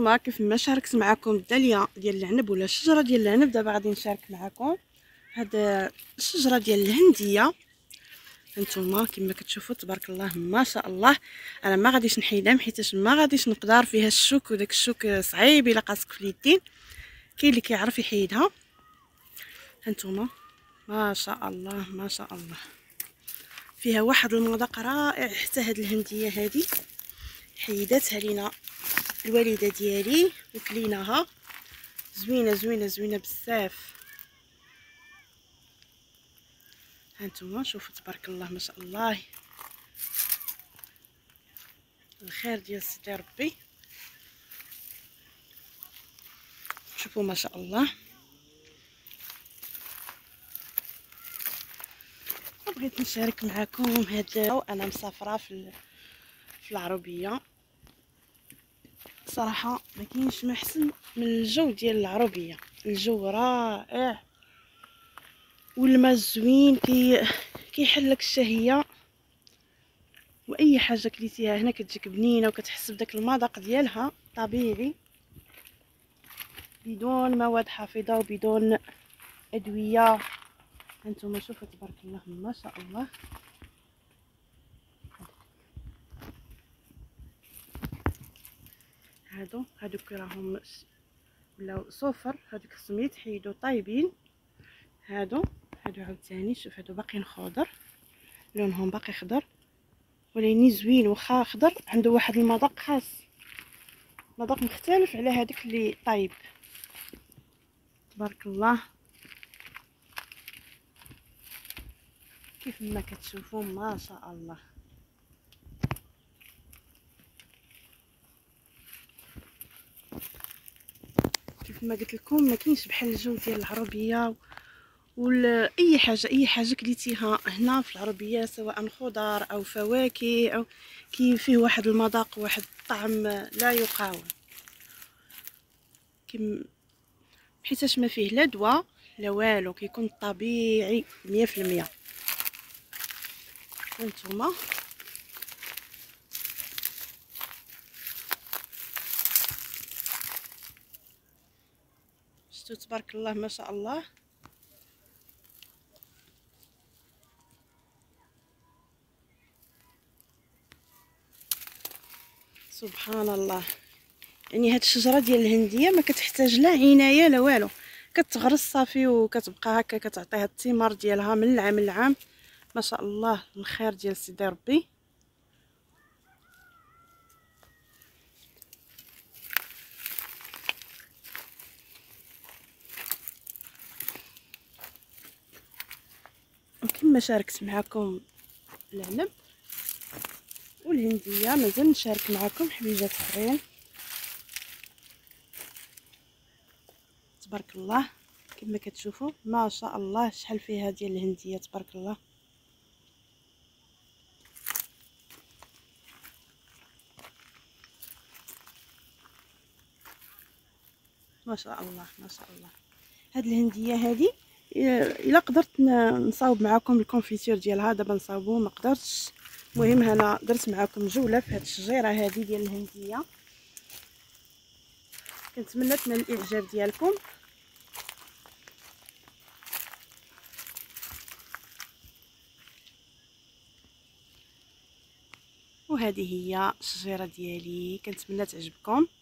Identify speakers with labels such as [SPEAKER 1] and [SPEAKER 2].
[SPEAKER 1] هانتوما كيف ما شاركت معكم الداليه ديال العنب ولا الشجره ديال العنب، دابا غادي نشارك معكم هاد الشجره ديال الهنديه. هانتوما كما كتشوفوا تبارك الله ما شاء الله. انا ما غاديش نحيدها حيتاش ما غاديش نقدر فيها الشوك، وداك الشوك صعيب الا قاسك في اليدين. كاين اللي كيعرف يحيدها. هانتوما ما شاء الله ما شاء الله، فيها واحد المذاق رائع. حتى هاد الهنديه هادي حيداتها لينا الوالده ديالي وكليناها، زوينه زوينه زوينه بزاف. هانتوما شوفوا تبارك الله ما شاء الله، الخير ديال سيدي ربي. شوفوا ما شاء الله. بغيت نشارك معكم هاد انا مسافره في العربيه. صراحه ما كاينش ما احسن من الجو ديال العربيه، الجو رائع والماء زوين كيحلك الشهيه، واي حاجه كليتيها هنا كتجيك بنينه وكتحس بداك المذاق ديالها طبيعي بدون مواد حافظه وبدون ادويه. هانتوما شوفوا تبارك الله ما شاء الله. هادوك راهم ولاو صفر، هادوك خصهم يتحيدوا طايبين. هادو عاوتاني شوف هادو باقيين خضر، لونهم باقي خضر ولكن زوين. واخا خضر عنده واحد المذاق خاص، مذاق مختلف على هذاك اللي طايب. تبارك الله كيف ما كتشوفوا ما شاء الله. كيف ما قلت لكم ما كاينش بحال الجو ديال العربيه، ولا اي حاجه كليتيها هنا في العربيه سواء خضار او فواكه او فيه واحد المذاق واحد الطعم لا يقاوم، حيتاش ما فيه لا دواء لا والو، كيكون طبيعي 100%. هانتوما شفتوا تبارك الله ما شاء الله. سبحان الله، يعني هاد الشجره ديال الهنديه ما كتحتاج لا عنايه لا والو، كتغرس صافي وكتبقى هكا كتعطيها الثمار ديالها من العام للعام. ما شاء الله الخير ديال سيدي ربي. وكما شاركت معكم العنب والهنديه مازال نشارك معكم حويجات اخرين. تبارك الله كما كتشوفوا ما شاء الله شحال فيها ديال الهنديه تبارك الله. ما شاء الله ما شاء الله. هاد الهنديه هادي الا قدرت نصاوب معكم الكونفيتور ديالها، دابا نصاوبو ما قدرتش. المهم انا درت معكم جوله في هاد الشجيره هادي ديال الهنديه. كنتمنى تنال الاعجاب ديالكم. وهذه هي الشجيره ديالي، كنتمنى تعجبكم.